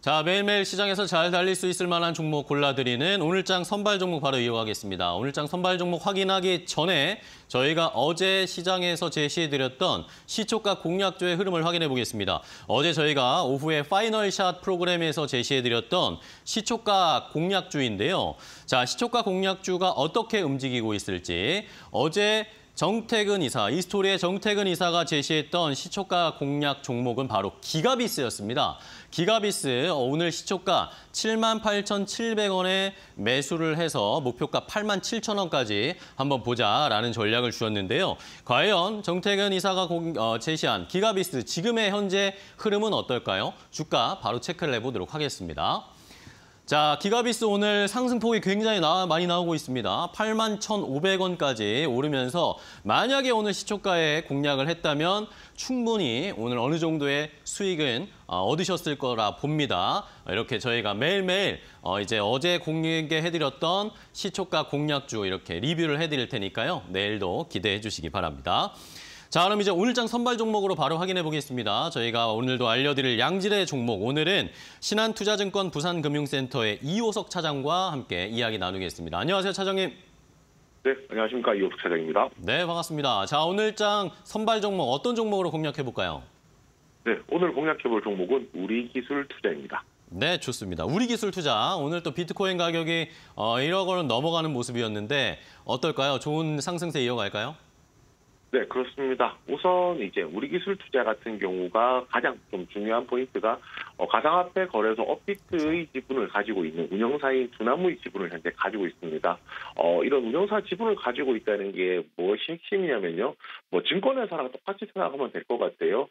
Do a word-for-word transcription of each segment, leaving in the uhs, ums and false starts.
자, 매일매일 시장에서 잘 달릴 수 있을 만한 종목 골라드리는 오늘장 선발 종목 바로 이어가겠습니다. 오늘장 선발 종목 확인하기 전에 저희가 어제 시장에서 제시해드렸던 시초가 공략주의 흐름을 확인해 보겠습니다. 어제 저희가 오후에 파이널샷 프로그램에서 제시해드렸던 시초가 공략주인데요. 자, 시초가 공략주가 어떻게 움직이고 있을지 어제 정태근 이사, 이스토리의 정태근 이사가 제시했던 시초가 공략 종목은 바로 기가비스였습니다. 기가비스 오늘 시초가 칠만 팔천칠백 원에 매수를 해서 목표가 팔만 칠천 원까지 한번 보자라는 전략을 주었는데요. 과연 정태근 이사가 공, 어, 제시한 기가비스 지금의 현재 흐름은 어떨까요? 주가 바로 체크를 해보도록 하겠습니다. 자, 기가비스 오늘 상승폭이 굉장히 나, 많이 나오고 있습니다. 팔만 천오백 원까지 오르면서 만약에 오늘 시초가에 공략을 했다면 충분히 오늘 어느 정도의 수익은 얻으셨을 거라 봅니다. 이렇게 저희가 매일매일 이제 어제 공개해드렸던 시초가 공략주 이렇게 리뷰를 해드릴 테니까요. 내일도 기대해 주시기 바랍니다. 자, 그럼 이제 오늘장 선발 종목으로 바로 확인해 보겠습니다. 저희가 오늘도 알려드릴 양질의 종목, 오늘은 신한투자증권 부산금융센터의 이호석 차장과 함께 이야기 나누겠습니다. 안녕하세요, 차장님. 네, 안녕하십니까. 이호석 차장입니다. 네, 반갑습니다. 자, 오늘장 선발 종목 어떤 종목으로 공략해 볼까요? 네, 오늘 공략해 볼 종목은 우리기술투자입니다. 네, 좋습니다. 우리기술투자, 오늘 또 비트코인 가격이 어, 일억 원을 넘어가는 모습이었는데 어떨까요? 좋은 상승세 이어갈까요? 네, 그렇습니다. 우선 이제 우리기술 투자 같은 경우가 가장 좀 중요한 포인트가 어, 가상화폐 거래소 업비트의 지분을 가지고 있는 운영사인 두나무의 지분을 현재 가지고 있습니다. 어, 이런 운영사 지분을 가지고 있다는 게 무엇이 핵심이냐면요. 뭐 증권회사랑 똑같이 생각하면 될 것 같아요.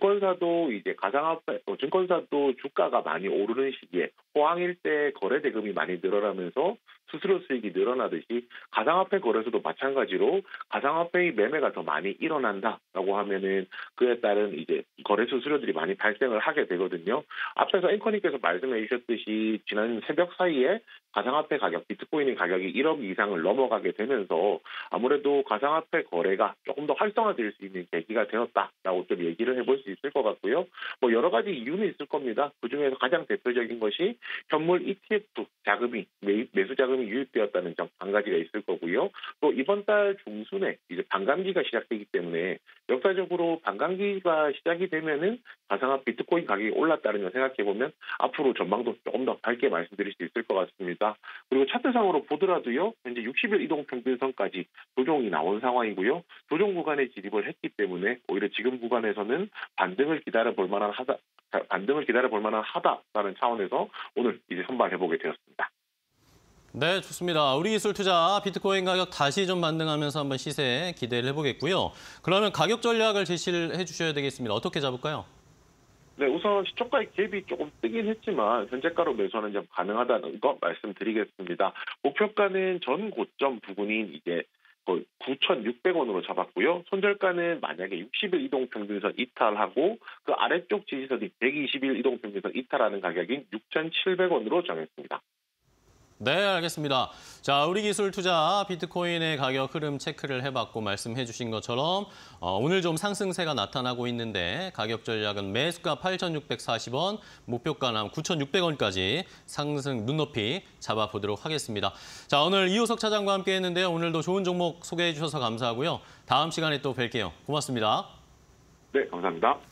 증권사도 이제 가상화폐, 어, 증권사도 주가가 많이 오르는 시기에 호황일 때 거래 대금이 많이 늘어나면서 수수료 수익이 늘어나듯이 가상화폐 거래소도 마찬가지로 가상화폐의 매매가 더 많이 일어난다라고 하면은 그에 따른 이제 거래 수수료들이 많이 발생을 하게 되거든요. 앞에서 앵커님께서 말씀해 주셨듯이 지난 새벽 사이에 가상화폐 가격, 비트코인의 가격이 일억 이상을 넘어가게 되면서 아무래도 가상화폐 거래가 조금 더 활성화될 수 있는 계기가 되었다라고 좀 얘기를 해볼 수 있을 것 같고요. 뭐 여러 가지 이유는 있을 겁니다. 그중에서 가장 대표적인 것이 현물 이티에프 자금이 매, 매수 자금이 유입되었다는 점 한 가지가 있을 거고요. 또 이번 달 중순에 이제 반감기가 시작되기 때문에 역사적으로 반감기가 시작이 되면은 가상화폐 비트코인 가격이 올랐다는 걸 생각해 보면 앞으로 전망도 조금 더 밝게 말씀드릴 수 있을 것 같습니다. 그리고 차트상으로 보더라도요, 현재 육십 일 이동평균선까지 조정이 나온 상황이고요. 조정 구간에 진입을 했기 때문에 오히려 지금 구간에서는 반등을 기다려 볼 만한 하다, 반등을 기다려 볼 만한 하다라는 차원에서 오늘 이제 선발해 보게 되었습니다. 네, 좋습니다. 우리기술투자 비트코인 가격 다시 좀 반등하면서 한번 시세 기대를 해보겠고요. 그러면 가격 전략을 제시를 해주셔야 되겠습니다. 어떻게 잡을까요? 네, 우선 시초가의 갭이 조금 뜨긴 했지만 현재가로 매수하는 점 가능하다는 거 말씀드리겠습니다. 목표가는 전 고점 부근인 이제 구천육백 원으로 잡았고요. 손절가는 만약에 육십 일 이동평균선 이탈하고 그 아래쪽 지지선이 백이십 일 이동평균선 이탈하는 가격인 육천칠백 원으로 정했습니다. 네, 알겠습니다. 자, 우리기술투자 비트코인의 가격 흐름 체크를 해봤고 말씀해 주신 것처럼 어, 오늘 좀 상승세가 나타나고 있는데 가격 전략은 매수가 팔천육백사십 원, 목표가는 구천육백 원까지 상승 눈높이 잡아보도록 하겠습니다. 자, 오늘 이호석 차장과 함께 했는데요. 오늘도 좋은 종목 소개해 주셔서 감사하고요. 다음 시간에 또 뵐게요. 고맙습니다. 네, 감사합니다.